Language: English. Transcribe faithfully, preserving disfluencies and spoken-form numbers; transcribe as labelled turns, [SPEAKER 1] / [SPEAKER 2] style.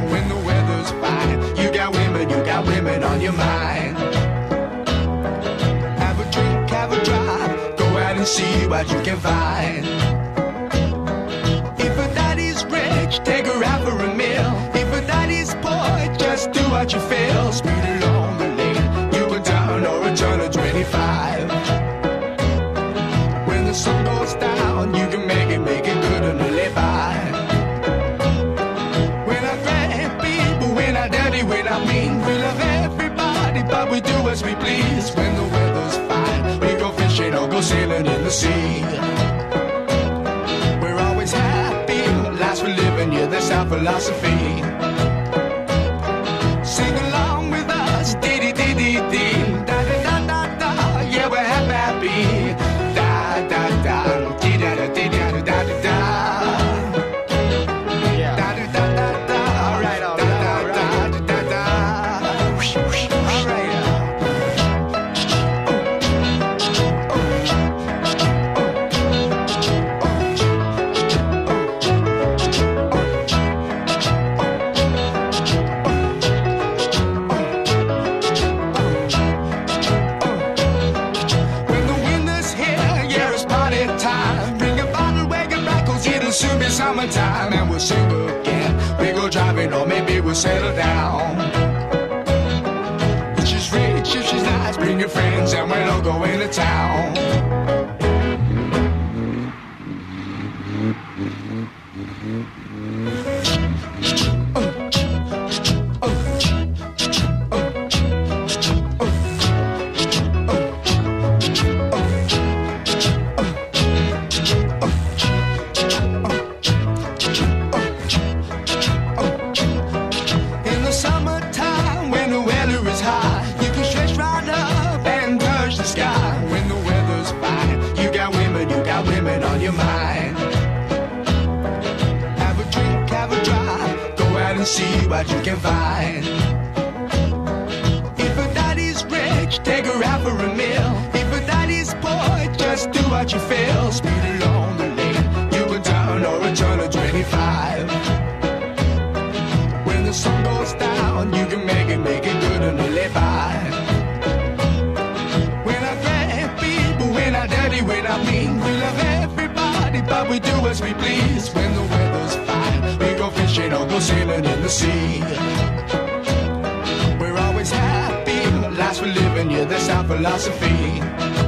[SPEAKER 1] when the weather's fine. You got women, you got women on your mind. Have a drink, have a drive, go out and see what you can find. If a daddy's rich, take her out for a meal. If a daddy's poor, just do what you feel. Speed along the lane, you go down or a turn of twenty-five. When the sun goes down, you can make it, make it good and live by. We're not great people, we're not dirty, we're not mean. We love everybody, but we do as we please. When the weather's fine, we go fishing or go sailing in the sea. We're always happy, life's for living, yeah, that's our philosophy. Sing along with us, dee-dee-dee-dee-dee, da-da-da-da-da, yeah, we're happy, happy. Da-da-da, dee-da-da-dee-da-da-da-da. Yeah. Da-da-da-da-da, all right, all right, all right. Da-da-da-da-da. All right. Soon be summertime and we'll sing again. We go driving or maybe we'll settle down. If she's rich, if she's nice, bring your friends and we'll all go into town. When the weather's fine, you got women, you got women on your mind. Have a drink, have a drive, go out and see what you can find. If a daddy's rich, take her out for a meal. If a daddy's poor, just do what you feel. Speed along the lane, you go down or a turn of twenty-five. When the sun goes down, you can make it, make it good and live by. We're not mean, we love everybody, but we do as we please. When the weather's fine, we go fishing or go sailing in the sea. We're always happy, life's for living, yeah, that's our philosophy.